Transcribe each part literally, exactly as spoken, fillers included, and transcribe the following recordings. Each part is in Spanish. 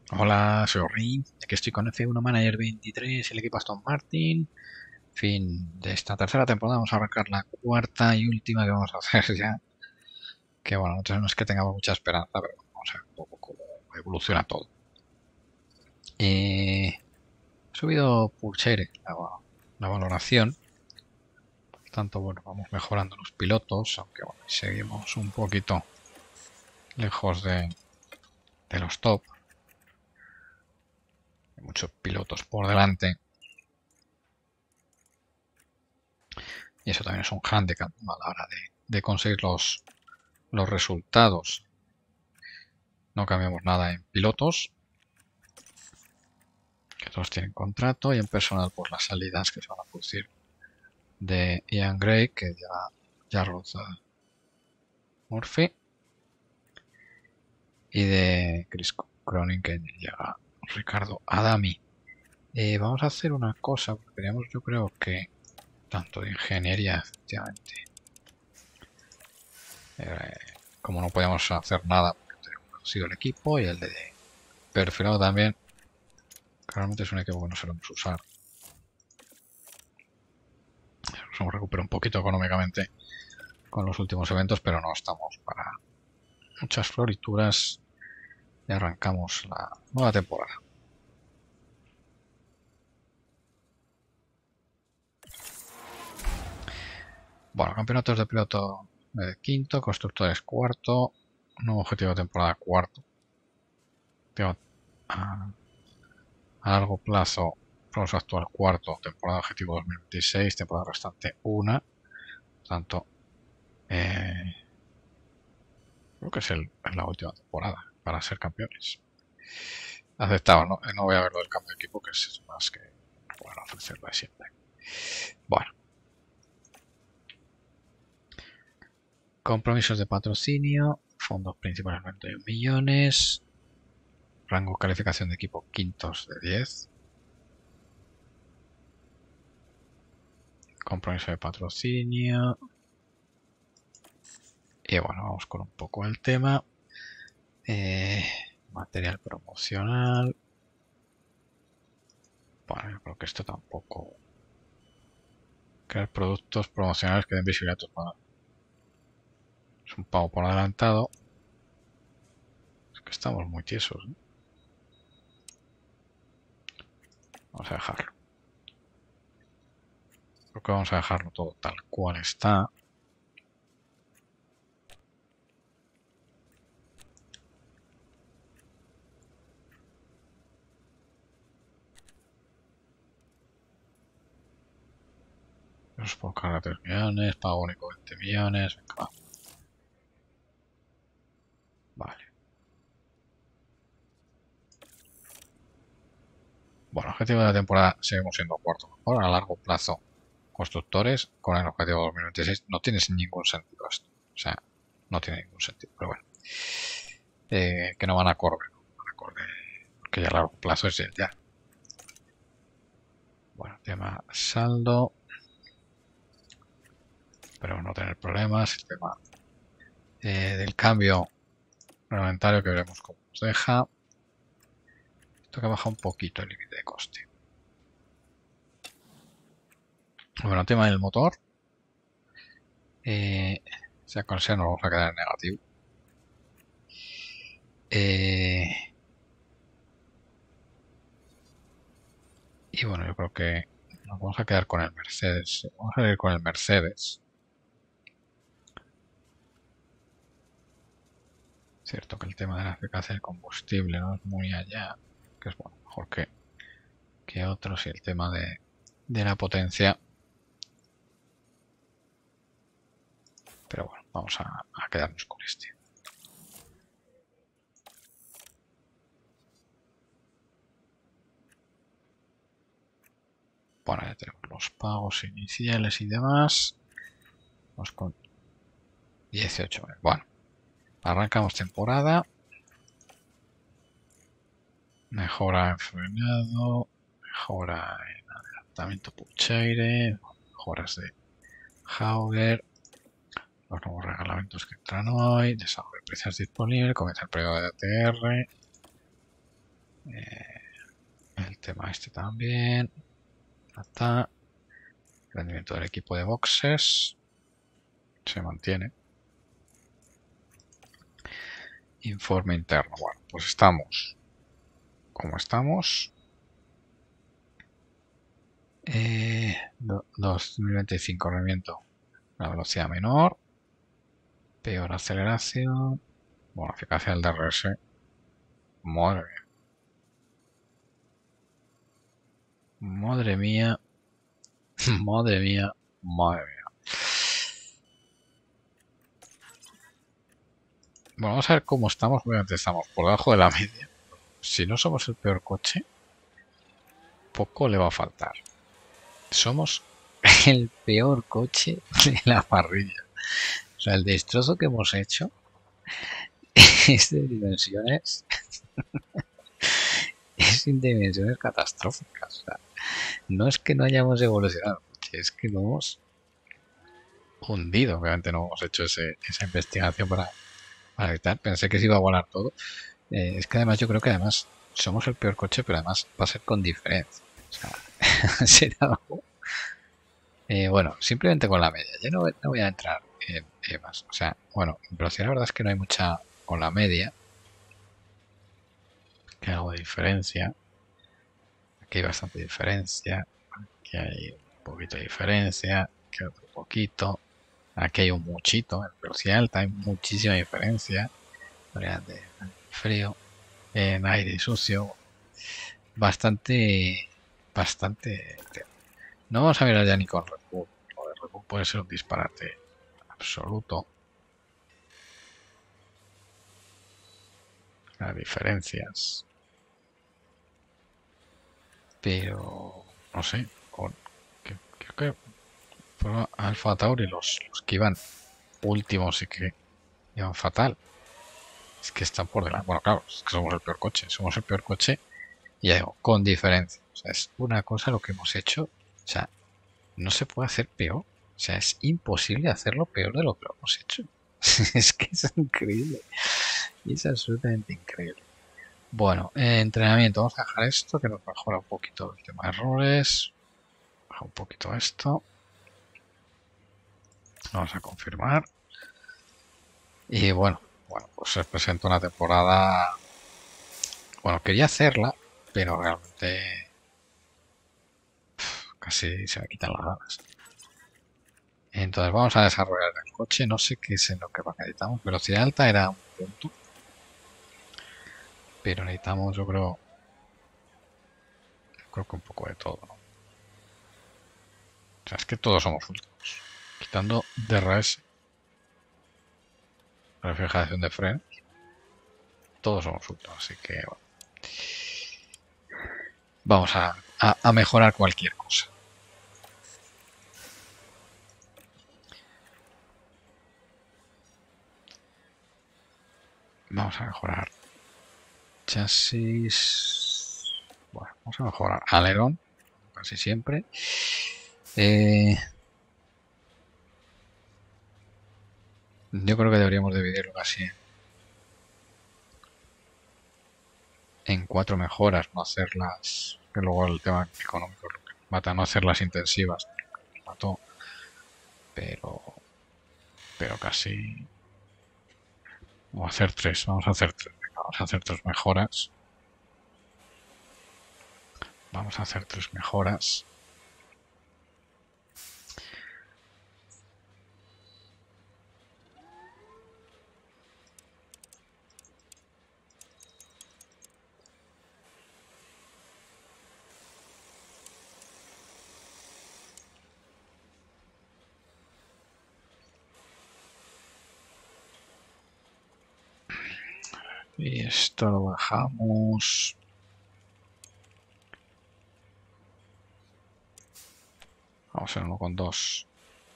Hola, soy Ori. Aquí estoy con F uno Manager veintitrés, el equipo Aston Martin. Fin de esta tercera temporada. Vamos a arrancar la cuarta y última que vamos a hacer ya. Que bueno, no es que tengamos mucha esperanza, pero bueno, vamos a ver un poco cómo evoluciona todo. Eh, he subido Pulsare la, la valoración. Por tanto, bueno, vamos mejorando los pilotos, aunque bueno, seguimos un poquito lejos de, de los top. Hay muchos pilotos por delante. Y eso también es un handicap, ¿no?, a la hora de, de conseguir los, los resultados. No cambiamos nada en pilotos, que todos tienen contrato, y en personal por las salidas que se van a producir de Ian Gray, que ya, ya roza Murphy, y de Chris Cronin, que llega Ricardo Adami. Eh, vamos a hacer una cosa, porque teníamos, yo creo que tanto de ingeniería, efectivamente, eh, como no podíamos hacer nada porque tenemos reducido el equipo, y el de perfilado también, que realmente es un equipo que no solemos usar. Nos hemos recuperado un poquito económicamente con los últimos eventos, pero no estamos para muchas florituras y arrancamos la nueva temporada. Bueno, campeonatos de piloto de quinto, constructores cuarto, nuevo objetivo de temporada cuarto. A, a largo plazo, progreso actual cuarto, temporada objetivo dos mil veintiséis, temporada restante una. Por tanto, eh, creo que es, el, es la última temporada para ser campeones. Aceptado, ¿no? No voy a ver lo del cambio de equipo, que es más que bueno, ofrecerlo de siempre. Bueno. Compromisos de patrocinio, fondos principales noventa y un millones, rango calificación de equipo quintos de diez, compromiso de patrocinio, y bueno, vamos con un poco el tema. Eh, material promocional. Bueno, yo creo que esto tampoco. Crear productos promocionales que den visibilidad a tus productos. Es un pago por adelantado. Es que estamos muy tiesos, ¿eh? Vamos a dejarlo. Creo que vamos a dejarlo todo tal cual está. Los por carga tres millones, pago único veinte millones. Venga, va. Vale. Bueno, objetivo de la temporada seguimos siendo cuarto mejor. A largo plazo, constructores con el objetivo dos mil veintiséis. No tiene ningún sentido esto. O sea, no tiene ningún sentido. Pero bueno, eh, que no van a correr. ¿No? Van a correr porque ya a largo plazo es el ya. Bueno, tema saldo. Pero no tener problemas. El tema eh, del cambio reglamentario, que veremos cómo nos deja. Esto que baja un poquito el límite de coste. Bueno, tema del motor. Eh, sea con sea, nos vamos a quedar en negativo. Eh, y bueno, yo creo que nos vamos a quedar con el Mercedes. Vamos a ir con el Mercedes. Cierto que el tema de la eficacia del combustible no es muy allá, que es bueno, mejor que, que otros, y el tema de, de la potencia. Pero bueno, vamos a, a quedarnos con este. Bueno, ya tenemos los pagos iniciales y demás. Vamos con dieciocho. Bueno, arrancamos temporada. Mejora en frenado. Mejora en adelantamiento Pucheire. Mejoras de Hauger. Los nuevos reglamentos que entran hoy. Desarrollo de precios disponibles. Comienza el periodo de A T R. Eh, el tema este también. Está. Rendimiento del equipo de boxes. Se mantiene. Informe interno. Bueno, pues estamos como estamos. Eh, dos mil veinticinco rendimiento. La velocidad menor. Peor aceleración. Bueno, eficacia del D R S. Madre mía. Madre mía. Madre mía. Madre mía. Bueno, vamos a ver cómo estamos. Obviamente estamos por debajo de la media. Si no somos el peor coche, poco le va a faltar. Somos el peor coche de la parrilla. O sea, el destrozo que hemos hecho es de dimensiones. Es en dimensiones catastróficas. O sea, no es que no hayamos evolucionado el coche, es que lo hemos hundido. Obviamente no hemos hecho ese, esa investigación para, para evitar. Pensé que se iba a volar todo. Eh, es que además yo creo que además somos el peor coche, pero además va a ser con diferencia. O sea, será algo. Eh, bueno, simplemente con la media. Ya no, no voy a entrar en, en más. O sea, bueno, en velocidad la verdad es que no hay mucha con la media. Que hay algo de diferencia. Aquí hay bastante diferencia. Aquí hay un poquito de diferencia. Aquí otro poquito. Aquí hay un muchito. En velocidad alta hay muchísima diferencia. Variedad de frío. En aire sucio. Bastante. Bastante. No vamos a mirar ya ni con Red Bull. Lo de Red Bull puede ser un disparate absoluto. Las diferencias. Pero no sé. Con, que, creo que fueron Alfa Tauri los, los que iban últimos y que iban fatal. Es que están por delante. Bueno, claro, es que somos el peor coche. Somos el peor coche y ya digo, con diferencia. O sea, es una cosa lo que hemos hecho. O sea, no se puede hacer peor. O sea, es imposible hacerlo peor de lo que lo hemos hecho. Es que es increíble. Es absolutamente increíble. Bueno, eh, entrenamiento. Vamos a dejar esto que nos mejora un poquito el tema de errores. Baja un poquito esto. Vamos a confirmar. Y bueno, bueno, pues se presenta una temporada. Bueno, quería hacerla, pero realmente casi se me quitan las ganas. Entonces vamos a desarrollar el coche. No sé qué es en lo que necesitamos. Velocidad alta era un punto. Pero necesitamos, yo creo, creo que un poco de todo, ¿no? O sea, es que todos somos últimos. Quitando D R S, refrigeración de frenos, todos somos últimos. Así que bueno, vamos a, a, a mejorar cualquier cosa. Vamos a mejorar chasis. Bueno, vamos a mejorar alerón, casi siempre. Eh, yo creo que deberíamos dividirlo casi en, en cuatro mejoras, no hacerlas. Que luego el tema económico es lo que mata, no hacerlas intensivas. Mató, pero, pero casi. Vamos a hacer tres, vamos a hacer tres. Vamos a hacer tres mejoras. Vamos a hacer tres mejoras. Y esto lo bajamos. Vamos a uno con dos.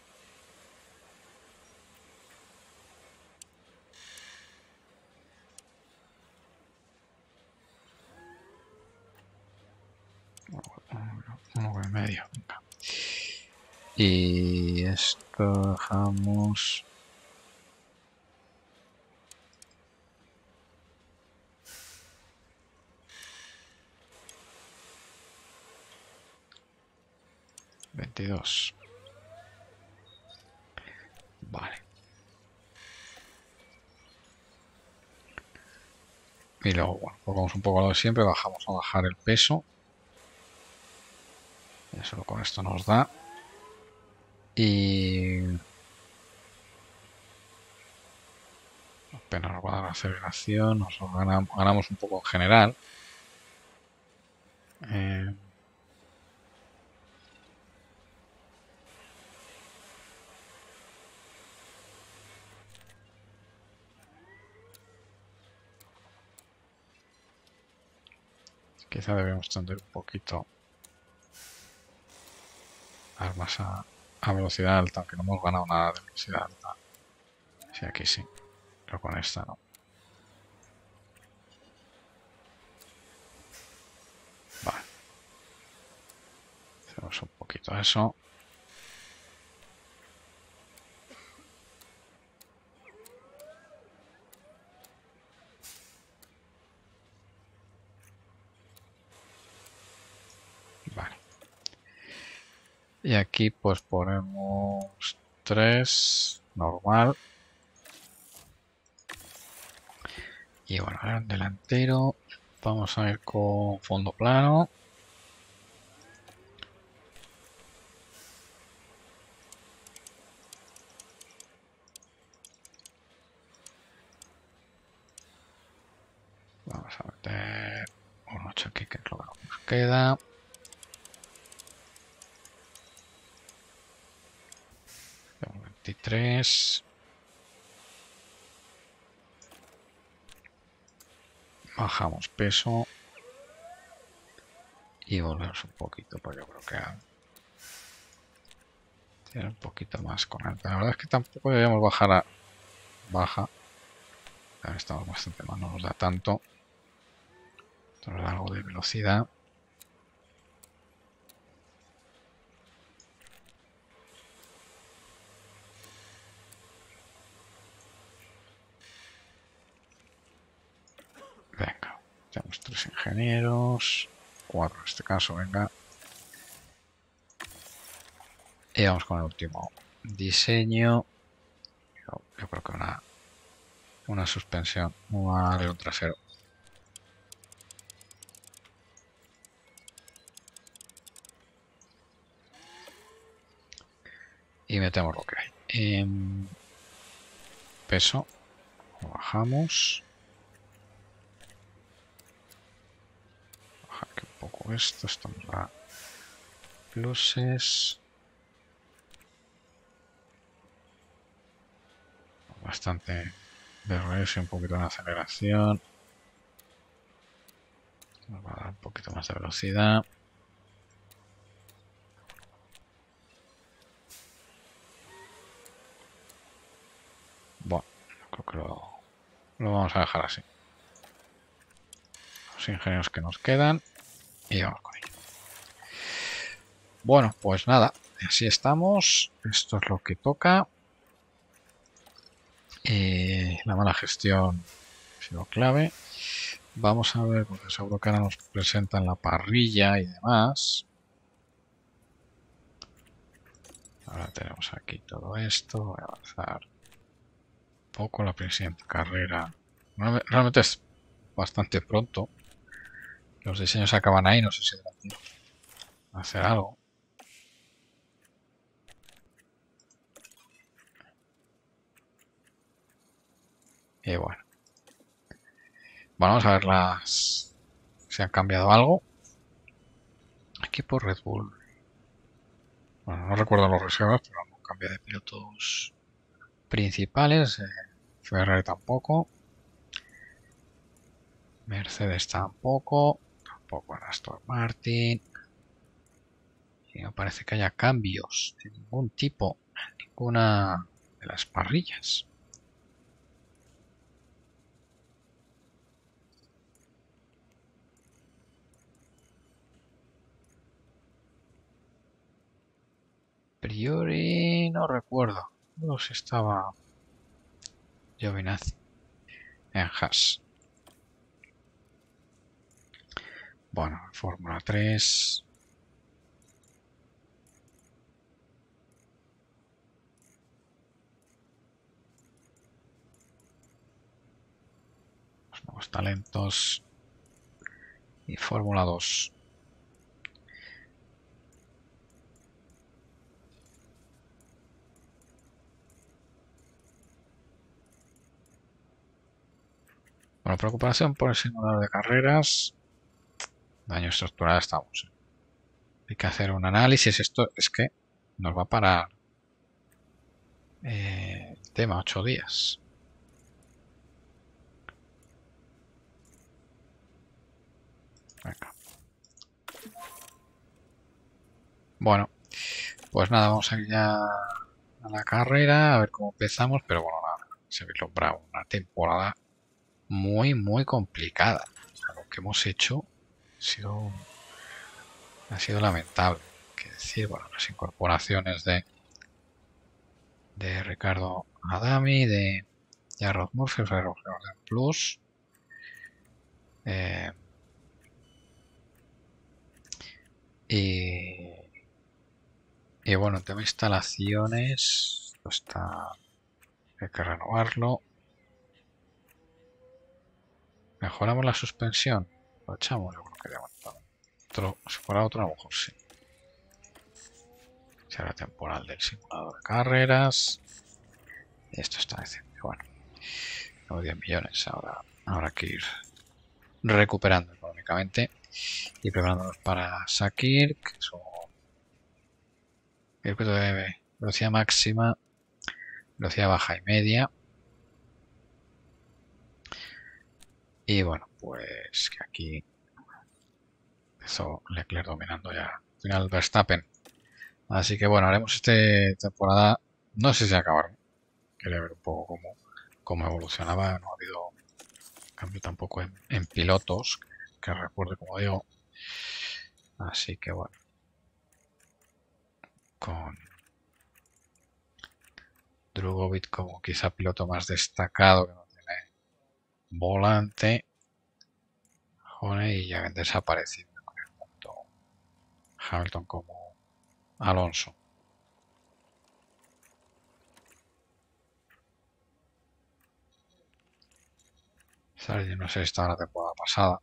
Uno con medio. Venga. Y esto dejamos. veintidós. Vale. Y luego, bueno, pues vamos un poco a lo de siempre. Bajamos a bajar el peso. Ya solo con esto nos da. Y apenas nos va a dar aceleración. Nos ganamos, ganamos un poco en general. Eh, quizá debemos tender un poquito armas a, a velocidad alta, aunque no hemos ganado nada de velocidad alta. Sí, aquí sí, pero con esta no. Vale. Hacemos un poquito eso. Vale. Y aquí pues ponemos tres, normal. Y bueno, ahora en delantero vamos a ir con fondo plano. Vamos a meter un ocho aquí, que es lo que nos queda. veintitrés. Bajamos peso. Y volvemos un poquito, porque yo creo que tiene un poquito más con alta. La verdad es que tampoco deberíamos bajar a baja. Ahora estamos bastante mal, no nos da tanto. Nos da algo de velocidad. Venga, tenemos tres ingenieros. Cuatro en este caso, venga. Y vamos con el último diseño. Yo, yo creo que una, una suspensión, un alero trasero. Y metemos lo que hay. En peso, lo bajamos. Bajar aquí un poco esto, esto nos da pluses. Bastante de regreso y un poquito de aceleración. Nos va a dar un poquito más de velocidad. Bueno, creo que lo, lo vamos a dejar así. Los ingenieros que nos quedan y vamos con ello. Bueno, pues nada, así estamos. Esto es lo que toca. Eh, la mala gestión ha sido clave. Vamos a ver, porque seguro que ahora nos presentan la parrilla y demás. Ahora tenemos aquí todo esto. Voy a avanzar un poco la siguiente carrera. Realmente es bastante pronto. Los diseños acaban ahí, no sé si hacer algo. Y bueno. Vamos a ver las si han cambiado algo. Aquí por Red Bull. Bueno, no recuerdo los reservas, pero no cambia de pilotos principales. Eh, Ferrari tampoco. Mercedes tampoco. Tampoco en Aston Martin. Y no parece que haya cambios de ningún tipo en ninguna de las parrillas. Priori no recuerdo. No sé si estaba Giovinazzi en Haas. Bueno, Fórmula tres. talentos y Fórmula dos. Bueno, preocupación por el simulador de carreras. Daño estructural estamos. Hay que hacer un análisis. Esto es que nos va a parar eh, el tema ocho días. Venga. Bueno, pues nada, vamos a ir ya a la carrera, a ver cómo empezamos, pero bueno, nada, se ve logrado una temporada muy, muy complicada. O sea, lo que hemos hecho ha sido, ha sido lamentable. Que decir, bueno, las incorporaciones de, de Ricardo Adami, de Jarrod Murphy, Orden Plus. Eh, y, y bueno, el tema de instalaciones, esto está, hay que renovarlo. Mejoramos la suspensión, lo echamos, yo creo que de otro, si fuera otro, a lo mejor sí. Será temporal del simulador de carreras. Esto está decente. Bueno, tengo diez millones. Ahora habrá que ir recuperando económicamente y preparándonos para Sakir, que es un circuito de velocidad máxima, velocidad baja y media. Y bueno, pues que aquí empezó Leclerc dominando ya. Al final Verstappen. Así que bueno, haremos esta temporada. No sé si acabar. Quería ver un poco cómo, cómo evolucionaba. No ha habido cambio tampoco en, en pilotos, que recuerde, como digo. Así que bueno. Con Drugovich como quizá piloto más destacado, que no tiene volante. Joder, y ya han desaparecido tanto Hamilton como Alonso. Sargent no sé si estaba la temporada pasada.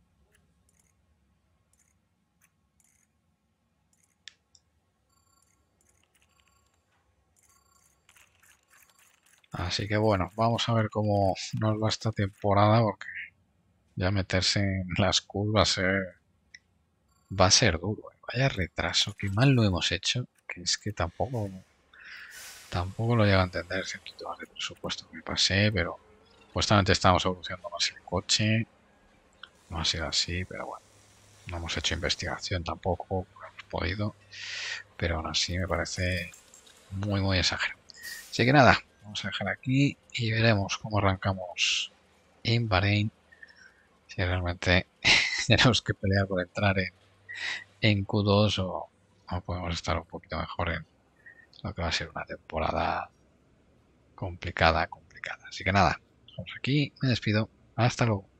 Así que bueno, vamos a ver cómo nos va esta temporada, porque ya meterse en las curvas va a ser, va a ser duro. ¿eh? Vaya retraso, que mal lo hemos hecho, que es que tampoco tampoco lo llego a entender. Siempre temas de presupuesto que me pasé, pero supuestamente estábamos evolucionando más el coche. No ha sido así, pero bueno, no hemos hecho investigación tampoco, no hemos podido, pero aún así me parece muy muy exagerado. Así que nada, vamos a dejar aquí y veremos cómo arrancamos en Bahrein, si realmente tenemos que pelear por entrar en, en Q dos o, o podemos estar un poquito mejor en lo que va a ser una temporada complicada, complicada. Así que nada, vamos aquí, me despido, hasta luego.